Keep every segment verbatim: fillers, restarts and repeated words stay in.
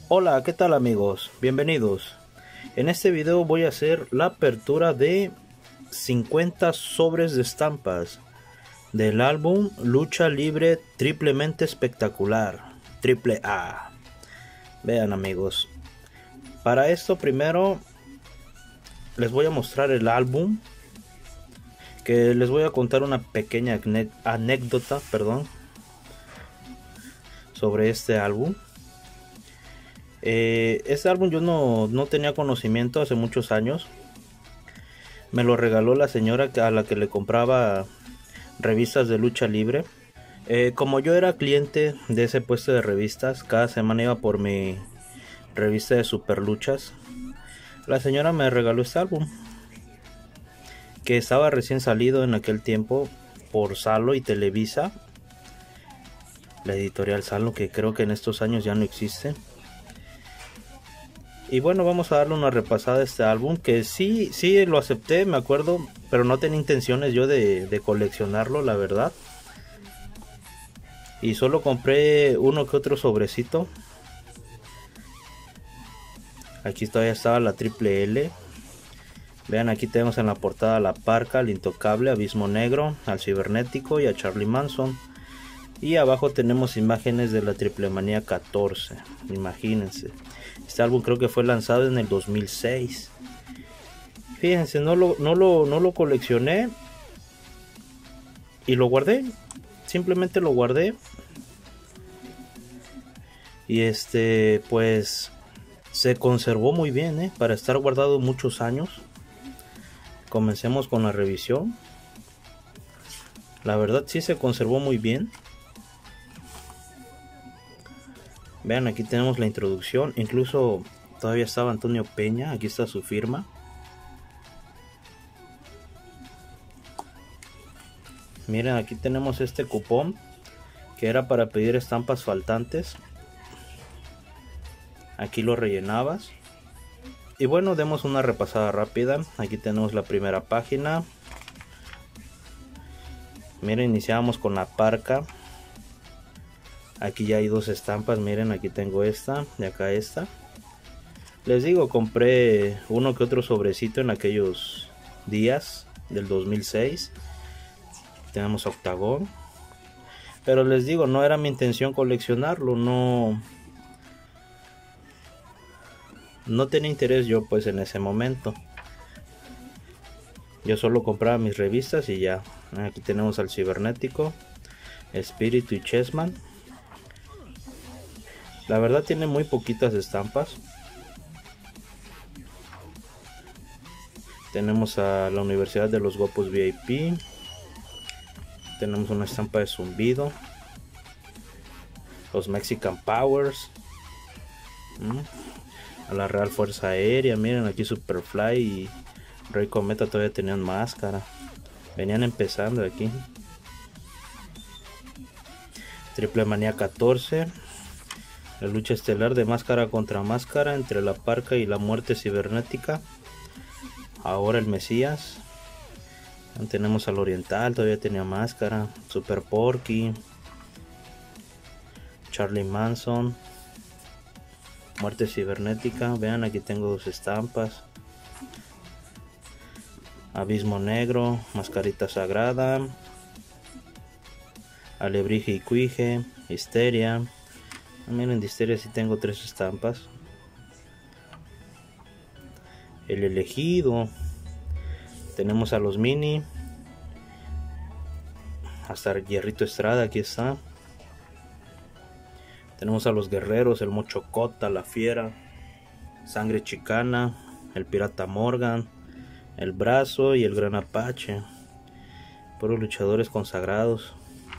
Hola, ¿qué tal amigos? Bienvenidos. En este video voy a hacer la apertura de cincuenta sobres de estampas del álbum Lucha Libre Triplemente Espectacular, Triple A. Vean amigos, para esto primero les voy a mostrar el álbum, que les voy a contar una pequeña anécdota, perdón, sobre este álbum. Eh, este álbum yo no, no tenía conocimiento hace muchos años. Me lo regaló la señora a la que le compraba revistas de lucha libre. Eh, como yo era cliente de ese puesto de revistas, cada semana iba por mi revista de super luchas. La señora me regaló este álbum, que estaba recién salido en aquel tiempo por Salo y Televisa, la editorial Salo, que creo que en estos años ya no existe. Y bueno, vamos a darle una repasada a este álbum, que sí, sí lo acepté, me acuerdo, pero no tenía intenciones yo de, de coleccionarlo, la verdad. Y solo compré uno que otro sobrecito. Aquí todavía estaba la Triple L. Vean, aquí tenemos en la portada a la Parca, al Intocable, Abismo Negro, al Cibernético y a Charlie Manson. Y abajo tenemos imágenes de la Triple Manía catorce, imagínense. Este álbum creo que fue lanzado en el dos mil seis. Fíjense, no lo, no lo, no lo coleccioné y lo guardé. Simplemente lo guardé. Y este, pues, se conservó muy bien, ¿eh? Para estar guardado muchos años. Comencemos con la revisión. La verdad sí se conservó muy bien. Vean, aquí tenemos la introducción. Incluso todavía estaba Antonio Peña. Aquí está su firma. Miren, aquí tenemos este cupón que era para pedir estampas faltantes. Aquí lo rellenabas. Y bueno, demos una repasada rápida. Aquí tenemos la primera página. Miren, iniciamos con la Parca. Aquí ya hay dos estampas, miren, aquí tengo esta y acá esta. Les digo, compré uno que otro sobrecito en aquellos días del dos mil seis. Tenemos Octagón. Pero les digo, no era mi intención coleccionarlo, no... No tenía interés yo pues en ese momento. Yo solo compraba mis revistas y ya. Aquí tenemos al Cibernético, Espíritu y Chessman. La verdad tiene muy poquitas estampas. Tenemos a la Universidad de los Guapos V I P. Tenemos una estampa de Zumbido. Los Mexican Powers. ¿Mm? A la Real Fuerza Aérea. Miren, aquí Superfly y Rey Cometa todavía tenían máscara. Venían empezando aquí. Triple Manía catorce. La lucha estelar de máscara contra máscara entre la Parca y la Muerte Cibernética. Ahora el Mesías. Tenemos al Oriental, todavía tenía máscara. Super Porky. Charlie Manson. Muerte Cibernética. Vean, aquí tengo dos estampas. Abismo Negro. Mascarita Sagrada. Alebrije y Cuije. Histeria. Miren, de Histeria sí tengo tres estampas. El Elegido. Tenemos a los Mini. Hasta el Hierrito Estrada, aquí está. Tenemos a los Guerreros, el Mochocota, la Fiera, Sangre Chicana, el Pirata Morgan, el Brazo y el Gran Apache. Puros luchadores consagrados.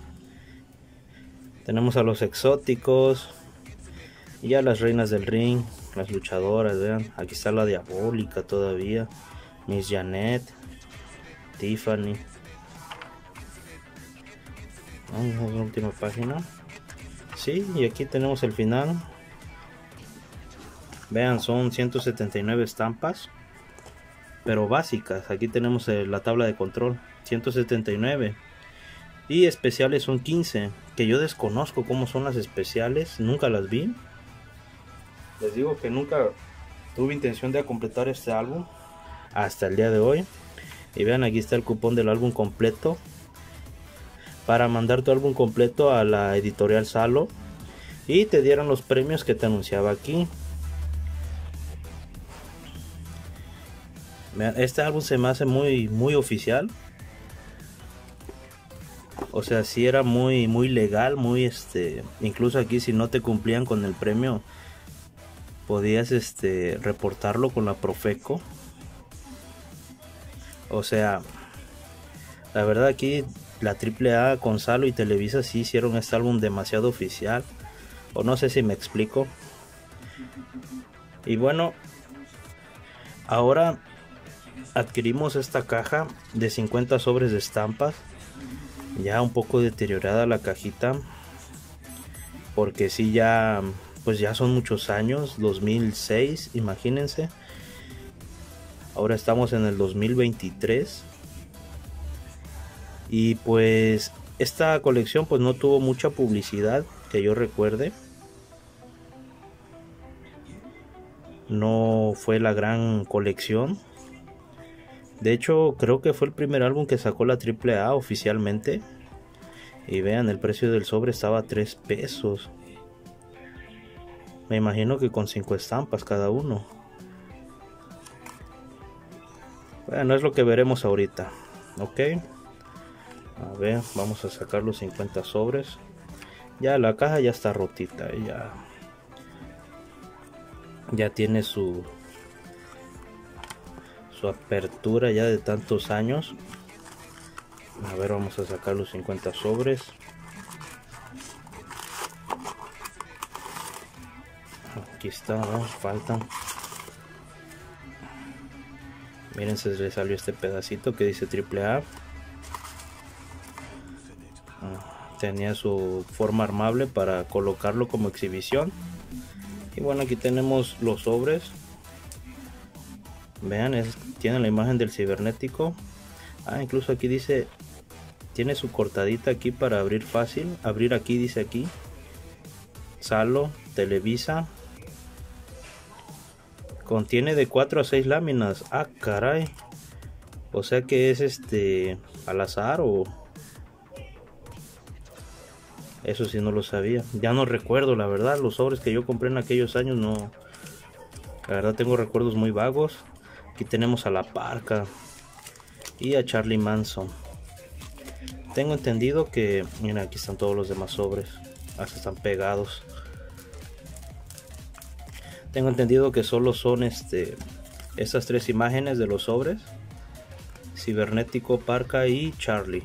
Tenemos a los Exóticos. Y ya las reinas del ring, las luchadoras, vean. Aquí está la Diabólica todavía. Miss Janet, Tiffany. Vamos a la última página. Sí, y aquí tenemos el final. Vean, son ciento setenta y nueve estampas, pero básicas. Aquí tenemos la tabla de control, ciento setenta y nueve. Y especiales son quince, que yo desconozco cómo son las especiales, nunca las vi. Les digo que nunca tuve intención de completar este álbum hasta el día de hoy. Y vean, aquí está el cupón del álbum completo para mandar tu álbum completo a la editorial Salo y te dieron los premios que te anunciaba aquí. Este álbum se me hace muy muy oficial. O sea, sí era muy muy legal, muy este, incluso aquí si no te cumplían con el premio podías este reportarlo con la Profeco. O sea, la verdad aquí la triple A con Salo y Televisa sí hicieron este álbum demasiado oficial. O no sé si me explico. Y bueno, ahora adquirimos esta caja de cincuenta sobres de estampas. Ya un poco deteriorada la cajita, porque sí, ya pues ya son muchos años. Dos mil seis, imagínense. Ahora estamos en el dos mil veintitrés. Y pues esta colección pues no tuvo mucha publicidad que yo recuerde. No fue la gran colección. De hecho, creo que fue el primer álbum que sacó la triple A oficialmente. Y vean, el precio del sobre estaba a tres pesos. Me imagino que con cinco estampas cada uno. Bueno, es lo que veremos ahorita. Ok. A ver, vamos a sacar los cincuenta sobres. Ya la caja ya está rotita. Ya, ya tiene su... su apertura ya de tantos años. A ver, vamos a sacar los cincuenta sobres. Aquí está, ¿no? Faltan. Miren, se le salió este pedacito que dice triple A. Tenía su forma armable para colocarlo como exhibición. Y bueno, aquí tenemos los sobres. Vean, es, tiene la imagen del cibernético. Ah, incluso aquí dice, tiene su cortadita aquí para abrir fácil. Abrir aquí, dice aquí. Salo, Televisa. Contiene de cuatro a seis láminas. Ah, caray. O sea que es este al azar o... Eso sí no lo sabía. Ya no recuerdo, la verdad. Los sobres que yo compré en aquellos años no... La verdad tengo recuerdos muy vagos. Aquí tenemos a La Parca y a Charlie Manson. Tengo entendido que... Mira, aquí están todos los demás sobres. Hasta están pegados. Tengo entendido que solo son este estas tres imágenes de los sobres: Cibernético, Parca y Charlie.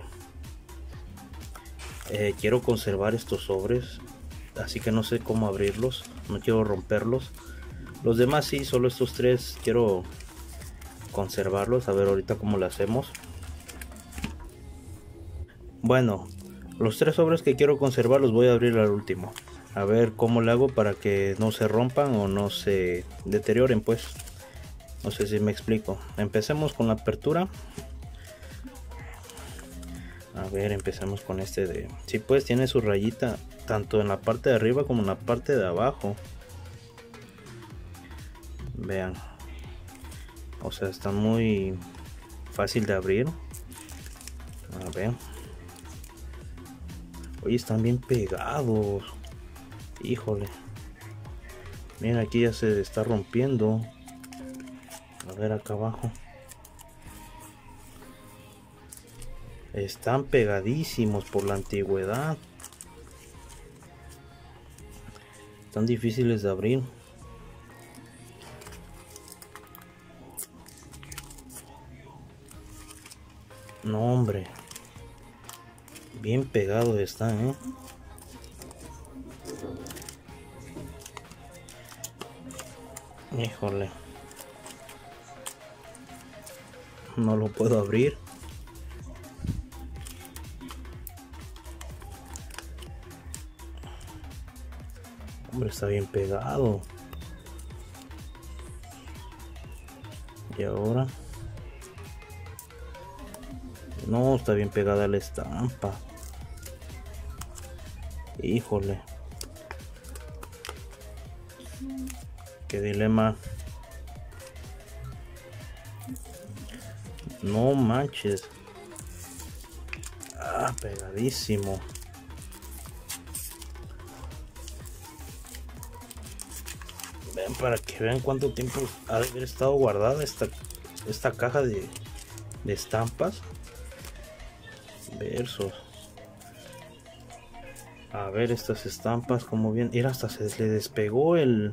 Eh, quiero conservar estos sobres, así que no sé cómo abrirlos. No quiero romperlos. Los demás sí, solo estos tres quiero conservarlos. A ver ahorita cómo lo hacemos. Bueno, los tres sobres que quiero conservar los voy a abrir al último. A ver cómo le hago para que no se rompan o no se deterioren, pues. No sé si me explico. Empecemos con la apertura. A ver, empezamos con este de... Sí, pues tiene su rayita tanto en la parte de arriba como en la parte de abajo. Vean. O sea, está muy fácil de abrir. A ver. Oye, están bien pegados. Híjole. Miren, aquí ya se está rompiendo. A ver acá abajo. Están pegadísimos por la antigüedad. Están difíciles de abrir. No, hombre. Bien pegados están, ¿eh? Híjole. No lo puedo abrir. Hombre, está bien pegado. Y ahora... No, está bien pegada la estampa. Híjole. Qué dilema. No manches. Ah, pegadísimo. Ven, para que vean cuánto tiempo ha de haber estado guardada esta, esta caja de, de estampas. Versos. A ver estas estampas como bien. Mira, hasta se le despegó el...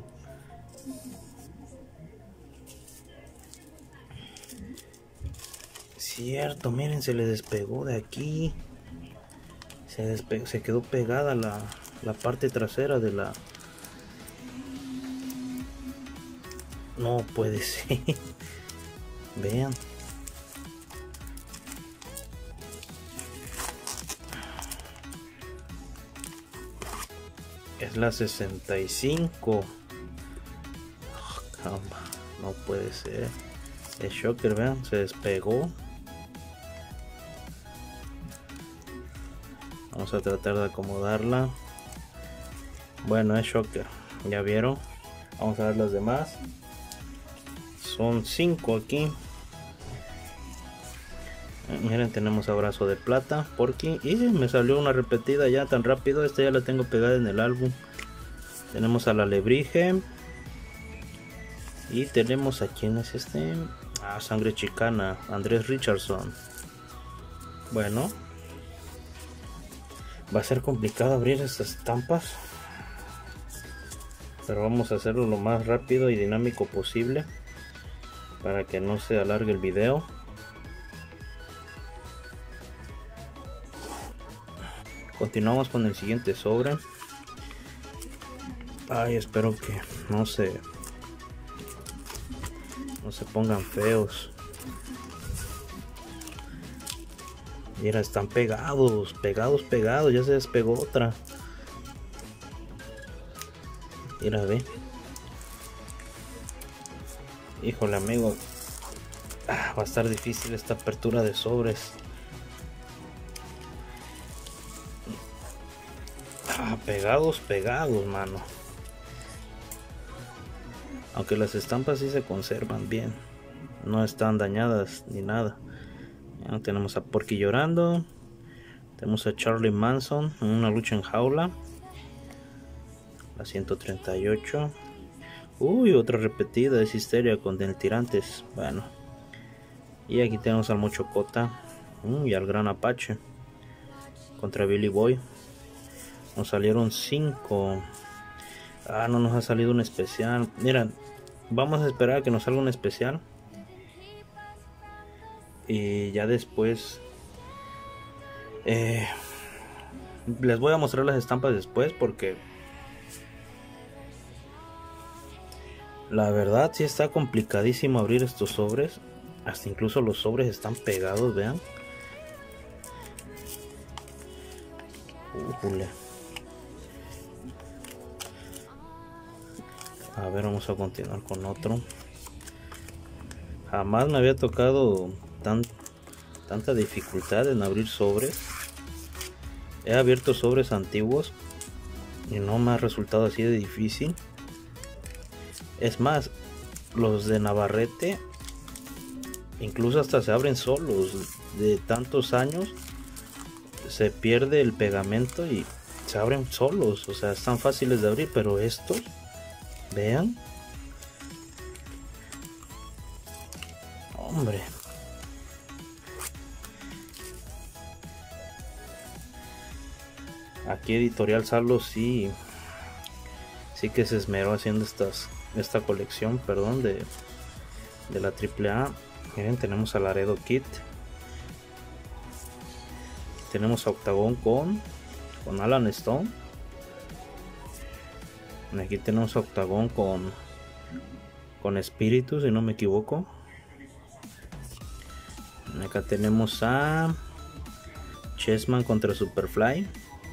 Cierto, miren, se le despegó de aquí. Se, despegó, se quedó pegada la, la parte trasera de la... No puede ser. Vean. Es la sesenta y cinco. Oh, no puede ser. El shocker, vean, se despegó. Vamos a tratar de acomodarla. Bueno, es shocker. Ya vieron. Vamos a ver las demás. Son cinco aquí. Miren, tenemos abrazo de plata, Porky. Y me salió una repetida ya tan rápido. Esta ya la tengo pegada en el álbum. Tenemos a la Alebrije. Y tenemos a quién es este. Ah, Sangre Chicana, Andrés Richardson. Bueno, va a ser complicado abrir estas estampas, pero vamos a hacerlo lo más rápido y dinámico posible para que no se alargue el video. Continuamos con el siguiente sobre. Ay, espero que no se no se pongan feos. Mira, están pegados, pegados, pegados. Ya se despegó otra. Mira, ve. Híjole, amigo. Ah, va a estar difícil esta apertura de sobres. Ah, pegados, pegados, mano. Aunque las estampas sí se conservan bien. No están dañadas ni nada. Ya tenemos a Porky llorando. Tenemos a Charlie Manson en una lucha en jaula. La ciento treinta y ocho. Uy, otra repetida, es Histeria con el Tirantes. Bueno. Y aquí tenemos al Mochocota. Uh, y al Gran Apache. Contra Billy Boy. Nos salieron cinco. Ah, no nos ha salido un especial. Mira, vamos a esperar a que nos salga un especial. Y ya después eh, les voy a mostrar las estampas después, porque la verdad sí está complicadísimo abrir estos sobres. Hasta incluso los sobres están pegados, vean. Ujule. A ver, vamos a continuar con otro. Jamás me había tocado tan, tanta dificultad en abrir sobres. He abierto sobres antiguos y no me ha resultado así de difícil. Es más, los de Navarrete incluso hasta se abren solos. De tantos años se pierde el pegamento y se abren solos. O sea, están fáciles de abrir, pero estos, vean. Hombre. Aquí Editorial Salo sí, sí que se esmeró haciendo estas, esta colección, perdón, de, de la triple A. Miren, tenemos a Laredo Kid. Tenemos a Octagon con, con Alan Stone. Aquí tenemos a Octagon con, con Espíritu, si no me equivoco. Acá tenemos a Chessman contra Superfly.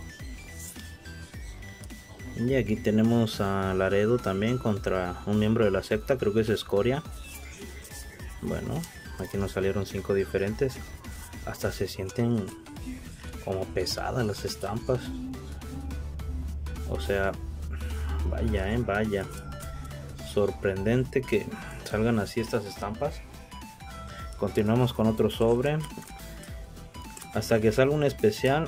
Y aquí tenemos a Laredo también contra un miembro de la secta, creo que es Escoria. Bueno, aquí nos salieron cinco diferentes. Hasta se sienten como pesadas las estampas. O sea, vaya, eh, vaya. sorprendente que salgan así estas estampas. Continuamos con otro sobre hasta que salga un especial.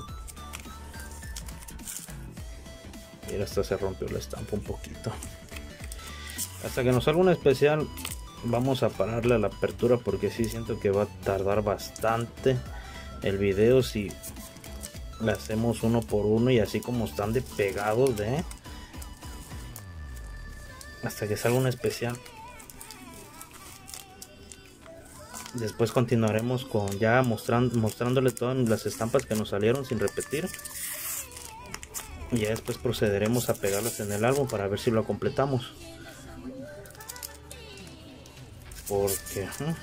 Mira, hasta se rompió la estampa un poquito. Hasta que nos salga un especial vamos a pararle a la apertura, porque sí siento que va a tardar bastante el video si le hacemos uno por uno y así como están de pegados de hasta que salga un especial. Después continuaremos con ya mostrando mostrándole todas las estampas que nos salieron sin repetir, y ya después procederemos a pegarlas en el álbum para ver si lo completamos, porque ¿eh?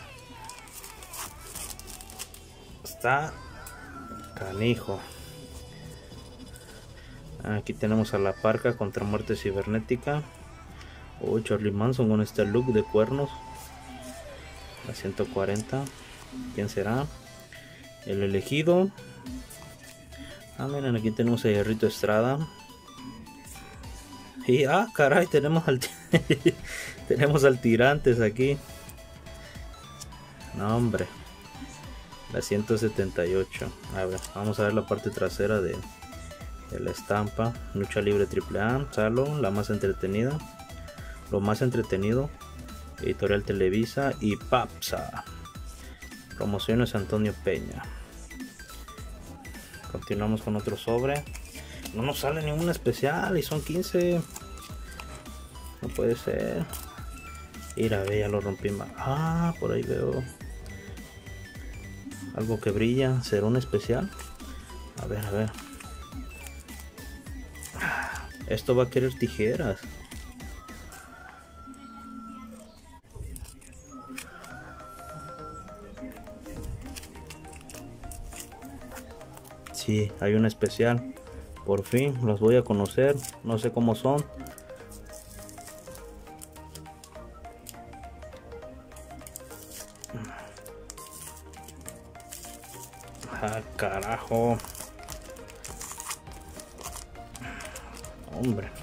está canijo. Aquí tenemos a la Parca contra Muerte Cibernética. Oh, Charlie Manson con este look de cuernos. A ciento cuarenta. ¿Quién será? El elegido. Ah, miren, aquí tenemos a Hierrito Estrada. Y ah, caray, tenemos al tenemos al Tirantes aquí. No, hombre. La ciento setenta y ocho. A ver, vamos a ver la parte trasera de, de la estampa. Lucha Libre triple A, Salo, la más entretenida. Lo más entretenido. Editorial Televisa y Papsa. Promociones Antonio Peña. Continuamos con otro sobre. No nos sale ninguna especial y son quince. No puede ser. Mira, ve, ya lo rompí mal. Ah, por ahí veo algo que brilla. ¿Será un especial? A ver, a ver. Esto va a querer tijeras. Sí, hay un especial. Por fin los voy a conocer. No sé cómo son. Ah, carajo. Hombre.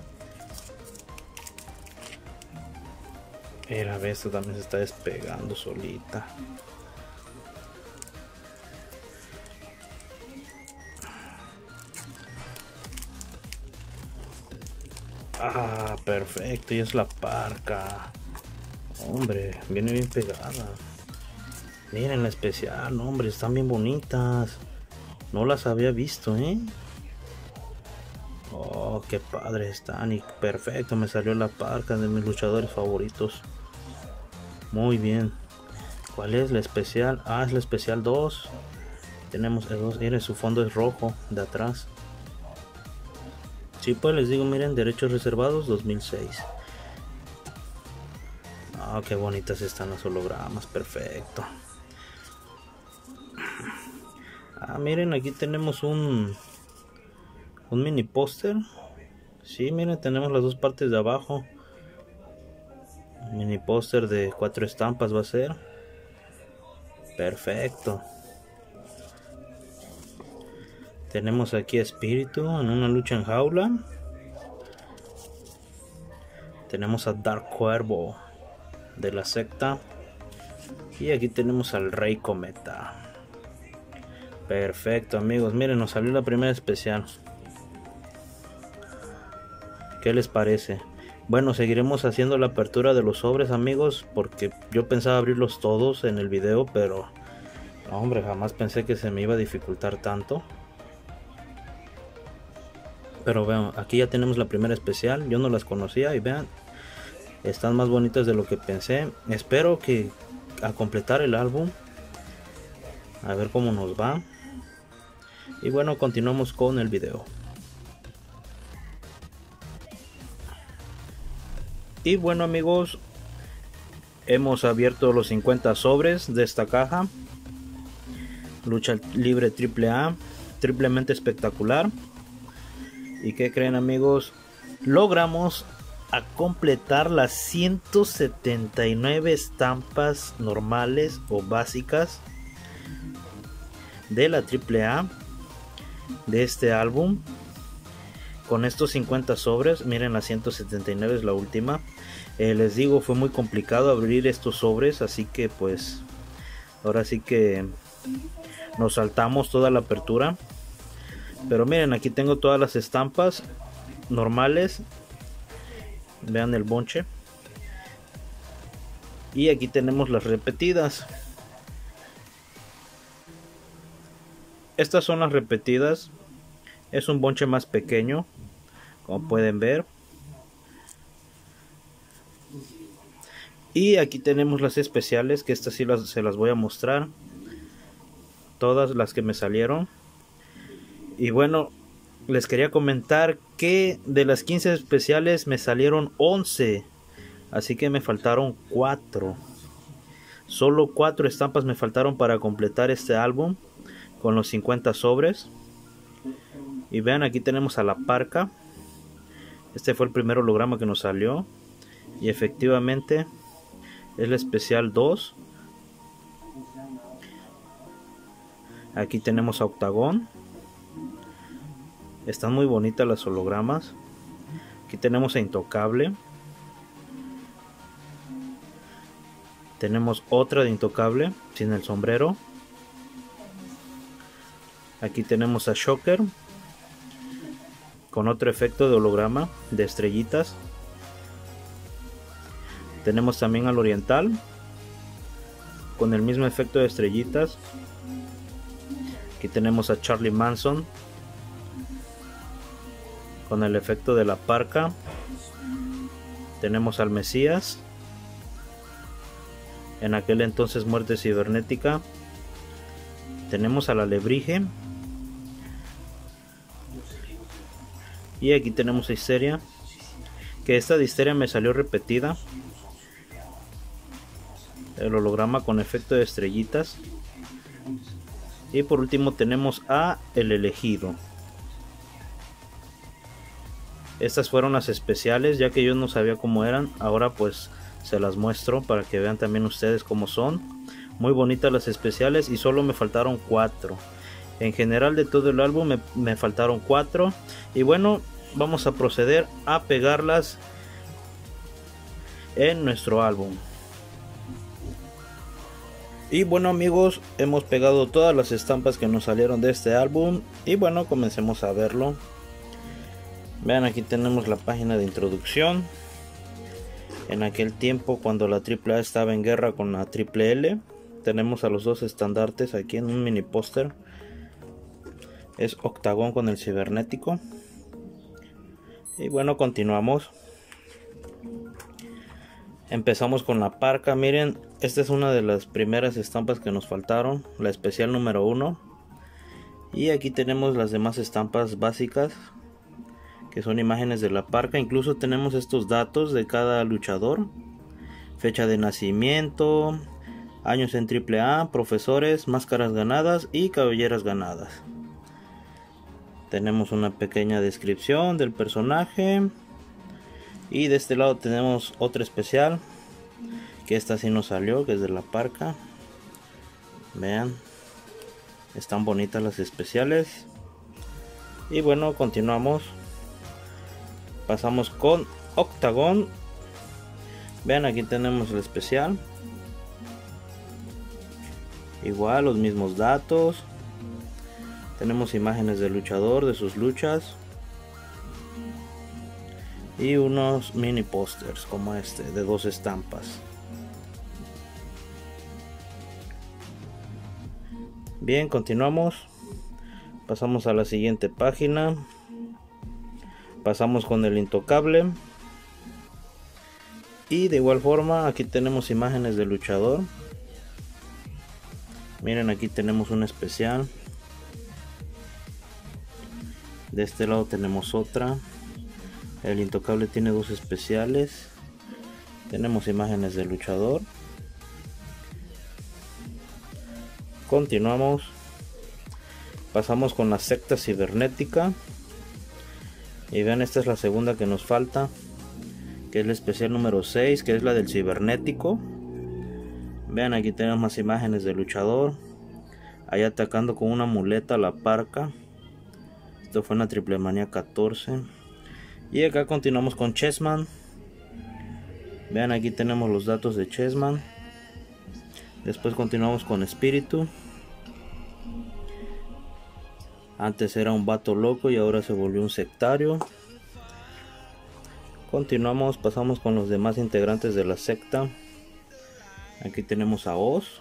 Mira, ve, esto también se está despegando solita. Ah, perfecto, y es la Parca. Hombre, viene bien pegada. Miren la especial, no, hombre, están bien bonitas. No las había visto, ¿eh? Oh, qué padre están. Y perfecto, me salió la Parca de mis luchadores favoritos. Muy bien. ¿Cuál es la especial? Ah, es la especial dos. Tenemos el dos. Miren, su fondo es rojo de atrás. Sí, pues les digo, miren, derechos reservados dos mil seis. Ah, qué bonitas están los hologramas, perfecto. Ah, miren, aquí tenemos un un mini póster. Sí, miren, tenemos las dos partes de abajo. Un mini póster de cuatro estampas va a ser. Perfecto. Tenemos aquí a Espíritu en una lucha en jaula. Tenemos a Dark Cuervo de la secta. Y aquí tenemos al Rey Cometa. Perfecto, amigos. Miren, nos salió la primera especial. ¿Qué les parece? Bueno, seguiremos haciendo la apertura de los sobres, amigos, porque yo pensaba abrirlos todos en el video, pero no, hombre, jamás pensé que se me iba a dificultar tanto. Pero vean, aquí ya tenemos la primera especial. Yo no las conocía y vean, están más bonitas de lo que pensé. Espero que al completar el álbum, a ver cómo nos va. Y bueno, continuamos con el video. Y bueno, amigos, hemos abierto los cincuenta sobres de esta caja. Lucha Libre triple A, triplemente espectacular. ¿Y qué creen, amigos? Logramos a completar las ciento setenta y nueve estampas normales o básicas de la triple A de este álbum. con estos cincuenta sobres. Miren, la ciento setenta y nueve es la última. Eh, les digo, fue muy complicado abrir estos sobres, así que pues ahora sí que nos saltamos toda la apertura. Pero miren, aquí tengo todas las estampas normales. Vean el bonche. Y aquí tenemos las repetidas. Estas son las repetidas. Es un bonche más pequeño, como pueden ver. Y aquí tenemos las especiales, que estas sí las, se las voy a mostrar. Todas las que me salieron. Y bueno, les quería comentar que de las quince especiales me salieron once. Así que me faltaron cuatro. Solo cuatro estampas me faltaron para completar este álbum con los cincuenta sobres. Y vean, aquí tenemos a la parca. Este fue el primer holograma que nos salió. Y efectivamente es la especial dos. Aquí tenemos a Octagón. Están muy bonitas las hologramas. Aquí tenemos a Intocable. Tenemos otra de Intocable sin el sombrero. Aquí tenemos a Shocker con otro efecto de holograma de estrellitas. Tenemos también al Oriental con el mismo efecto de estrellitas. Aquí tenemos a Charlie Manson con el efecto de la parca. Tenemos al Mesías, en aquel entonces Muerte Cibernética. Tenemos a la Alebrije. Y aquí tenemos a Histeria, que esta de Histeria me salió repetida. El holograma con efecto de estrellitas. Y por último tenemos a El Elegido. Estas fueron las especiales, ya que yo no sabía cómo eran. Ahora pues se las muestro para que vean también ustedes cómo son. Muy bonitas las especiales y solo me faltaron cuatro. En general de todo el álbum me, me faltaron cuatro. Y bueno, vamos a proceder a pegarlas en nuestro álbum. Y bueno amigos, hemos pegado todas las estampas que nos salieron de este álbum. Y bueno, comencemos a verlo. Vean, aquí tenemos la página de introducción. En aquel tiempo, cuando la triple A estaba en guerra con la triple L, tenemos a los dos estandartes aquí en un mini póster. Es Octagón con el cibernético. Y bueno, continuamos. Empezamos con la parca. Miren, esta es una de las primeras estampas que nos faltaron, la especial número uno. Y aquí tenemos las demás estampas básicas, que son imágenes de la parca. Incluso tenemos estos datos de cada luchador: fecha de nacimiento, años en triple A, profesores, máscaras ganadas y cabelleras ganadas. Tenemos una pequeña descripción del personaje. Y de este lado tenemos otra especial, que esta sí nos salió, que es de la parca. Vean, están bonitas las especiales. Y bueno, continuamos. Pasamos con Octagón. Vean, aquí tenemos el especial. Igual, los mismos datos. Tenemos imágenes del luchador, de sus luchas. Y unos mini pósters como este, de dos estampas. Bien, continuamos. Pasamos a la siguiente página. Pasamos con el Intocable. Y de igual forma, aquí tenemos imágenes del luchador. Miren, aquí tenemos una especial. De este lado tenemos otra. El Intocable tiene dos especiales. Tenemos imágenes del luchador. Continuamos. Pasamos con la secta cibernética. Y vean, esta es la segunda que nos falta, que es la especial número seis, que es la del cibernético. Vean, aquí tenemos más imágenes del luchador, ahí atacando con una muleta a la parca. Esto fue en la Triple Manía catorce. Y acá continuamos con Chessman. Vean, aquí tenemos los datos de Chessman. Después continuamos con Espíritu. Antes era un vato loco y ahora se volvió un sectario. Continuamos, pasamos con los demás integrantes de la secta. Aquí tenemos a Oz.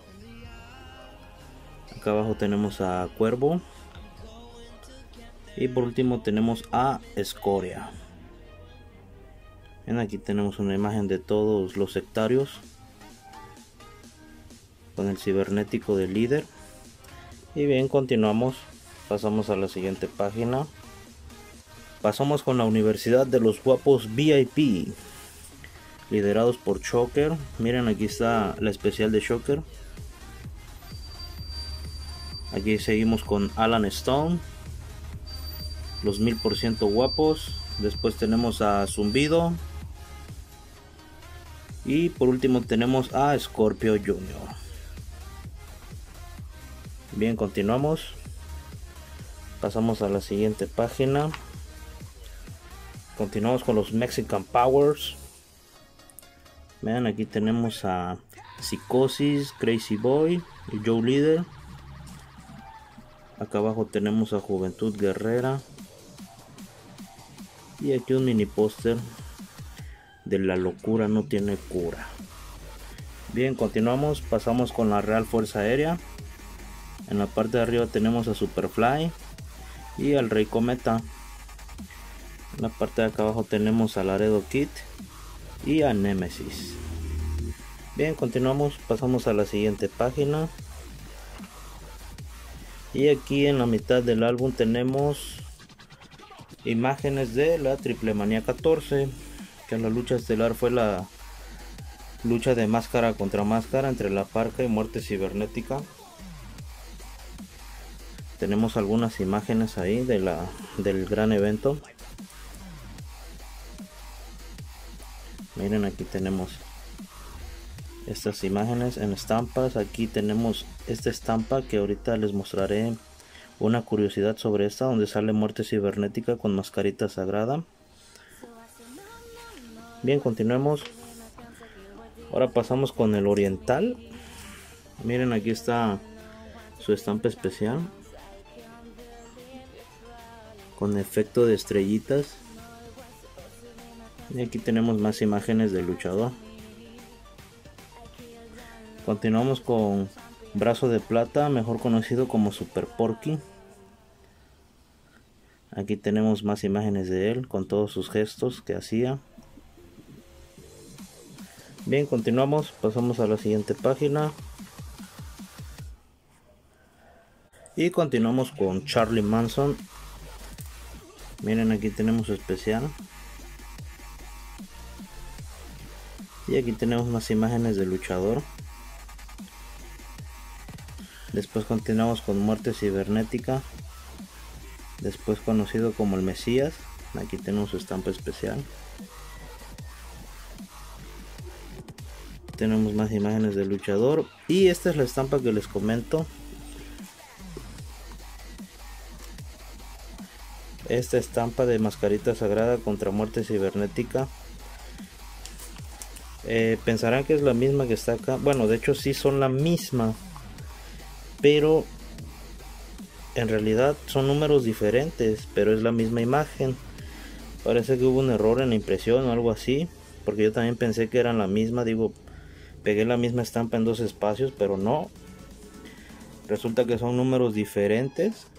Acá abajo tenemos a Cuervo. Y por último tenemos a Escoria. Ven, aquí tenemos una imagen de todos los sectarios, con el cibernético del líder. Y bien, continuamos, pasamos a la siguiente página. Pasamos con la Universidad de los Guapos V I P, liderados por Shocker. Miren, aquí está la especial de Shocker. Aquí seguimos con Alan Stone, los mil por ciento guapos. Después tenemos a Zumbido. Y por último tenemos a Scorpio Junior Bien, continuamos. Pasamos a la siguiente página. Continuamos con los Mexican Powers. Vean, aquí tenemos a Psicosis, Crazy Boy y Joe Líder. Acá abajo tenemos a Juventud Guerrera. Y aquí un mini póster de La Locura No Tiene Cura. Bien, continuamos, pasamos con la Real Fuerza Aérea. En la parte de arriba tenemos a Superfly y al Rey Cometa. En la parte de acá abajo tenemos a Laredo Kid y a Nemesis. Bien, continuamos, pasamos a la siguiente página. Y aquí en la mitad del álbum tenemos imágenes de la Triple Manía catorce. Que la lucha estelar fue la lucha de máscara contra máscara entre La Parca y Muerte Cibernética. Tenemos algunas imágenes ahí de la, del gran evento. Miren, aquí tenemos estas imágenes en estampas. Aquí tenemos esta estampa que ahorita les mostraré una curiosidad sobre esta, donde sale Muerte Cibernética con mascarita sagrada. Bien, continuemos. Ahora pasamos con el oriental. Miren, aquí está su estampa especial con efecto de estrellitas. Y aquí tenemos más imágenes del luchador. Continuamos con Brazo de Plata, mejor conocido como Super Porky. Aquí tenemos más imágenes de él con todos sus gestos que hacía. Bien, continuamos, pasamos a la siguiente página. Y continuamos con Charlie Manson. Miren, aquí tenemos su especial. Y aquí tenemos más imágenes del luchador. Después continuamos con Muerte Cibernética, después conocido como el Mesías. Aquí tenemos su estampa especial. Tenemos más imágenes del luchador. Y esta es la estampa que les comento. Esta estampa de mascarita sagrada contra Muerte Cibernética. Eh, pensarán que es la misma que está acá. Bueno, de hecho sí son la misma, pero en realidad son números diferentes, pero es la misma imagen. Parece que hubo un error en la impresión o algo así, porque yo también pensé que eran la misma. Digo, pegué la misma estampa en dos espacios, pero no, resulta que son números diferentes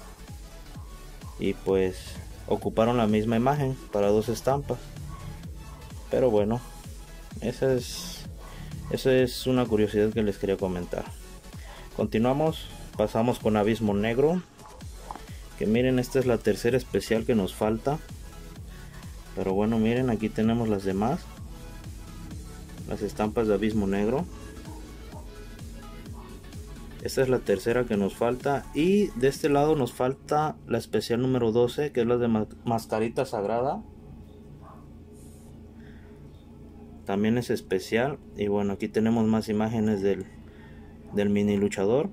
y pues ocuparon la misma imagen para dos estampas. Pero bueno, esa es esa es una curiosidad que les quería comentar. Continuamos, pasamos con Abismo Negro, que miren, esta es la tercera especial que nos falta. Pero bueno, miren, aquí tenemos las demás, las estampas de Abismo Negro. Esta es la tercera que nos falta. Y de este lado nos falta la especial número doce, que es la de Mascarita Sagrada. También es especial. Y bueno, aquí tenemos más imágenes del, del mini luchador.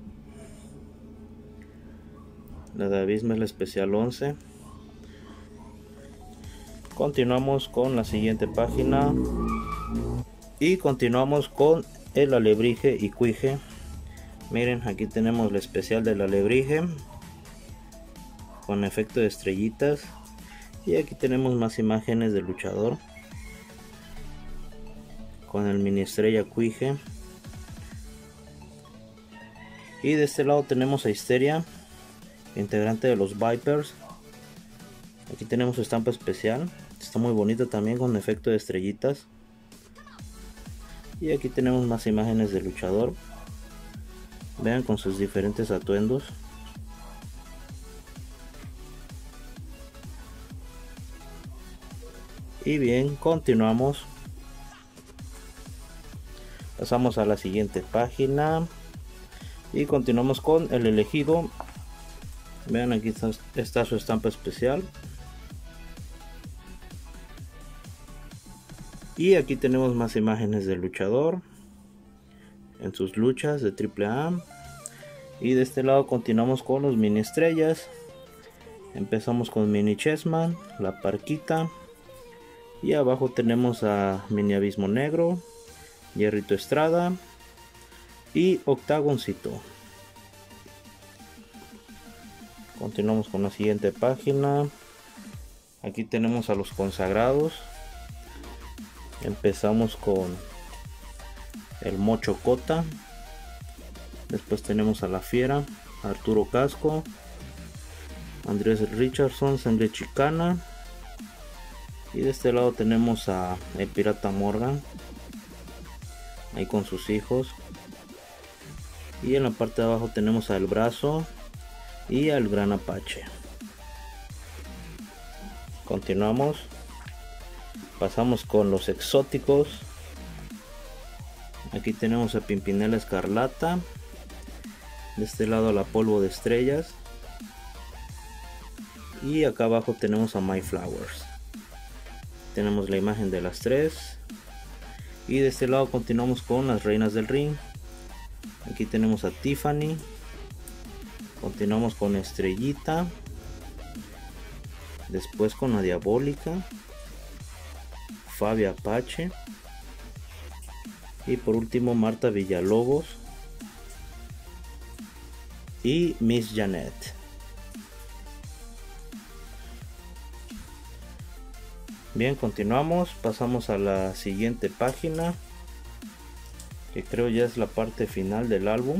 La de Abismo es la especial once. Continuamos con la siguiente página y continuamos con el alebrije y cuije. Miren, aquí tenemos el especial del alebrije con efecto de estrellitas, y aquí tenemos más imágenes del luchador con el mini estrella cuije. Y de este lado tenemos a Histeria, integrante de los Vipers. Aquí tenemos su estampa especial, está muy bonito también con efecto de estrellitas. Y aquí tenemos más imágenes del luchador, vean, con sus diferentes atuendos. Y bien, continuamos, pasamos a la siguiente página y continuamos con el elegido. Vean, aquí está, está su estampa especial. Y aquí tenemos más imágenes del luchador en sus luchas de triple A. Y de este lado continuamos con los mini estrellas. Empezamos con Mini Chessman, la Parquita. Y abajo tenemos a Mini Abismo Negro, Hierrito Estrada y Octagoncito. Continuamos con la siguiente página. Aquí tenemos a los consagrados. Empezamos con el Mocho Cota. Después tenemos a la Fiera, Arturo Casco, Andrés Richardson, Sangre Chicana. Y de este lado tenemos a el Pirata Morgan, ahí con sus hijos. Y en la parte de abajo tenemos al Brazo y al Gran Apache. Continuamos, pasamos con los exóticos. Aquí tenemos a Pimpinela Escarlata, de este lado la Polvo de Estrellas, y acá abajo tenemos a My Flowers. Tenemos la imagen de las tres. Y de este lado continuamos con las Reinas del Ring. Aquí tenemos a Tiffany. Continuamos con Estrellita. Después con la Diabólica, Fabi Apache. Y por último Marta Villalobos y Miss Janet. Bien, continuamos, pasamos a la siguiente página, que creo ya es la parte final del álbum.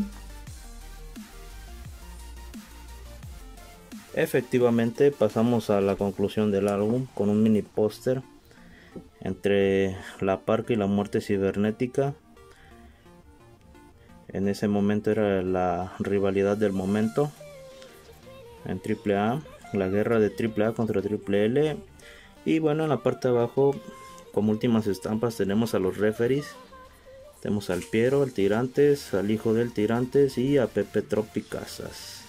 Efectivamente, pasamos a la conclusión del álbum con un mini póster entre La Parca y la Muerte Cibernética. En ese momento era la rivalidad del momento en triple A, la guerra de triple A contra triple L. Y bueno, en la parte de abajo, como últimas estampas, tenemos a los referees. Tenemos al Piero, al Tirantes, al hijo del Tirantes y a Pepe Tropicazas.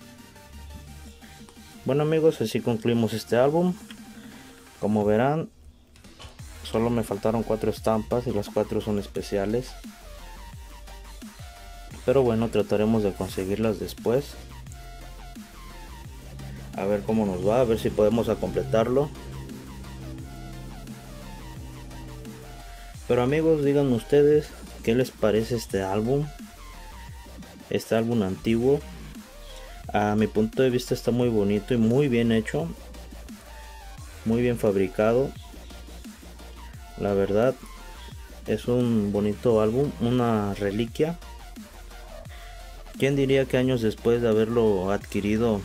Bueno amigos, así concluimos este álbum. Como verán, solo me faltaron cuatro estampas y las cuatro son especiales. Pero bueno, trataremos de conseguirlas después. A ver cómo nos va, a ver si podemos a completarlo. Pero amigos, díganme ustedes qué les parece este álbum. Este álbum antiguo. A mi punto de vista está muy bonito y muy bien hecho. Muy bien fabricado. La verdad es un bonito álbum, una reliquia. ¿Quién diría que años después de haberlo adquirido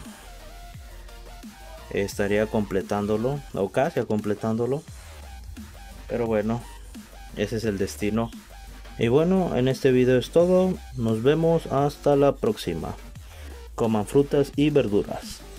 estaría completándolo? O casi completándolo. Pero bueno, ese es el destino. Y bueno, en este video es todo. Nos vemos hasta la próxima. Coman frutas y verduras.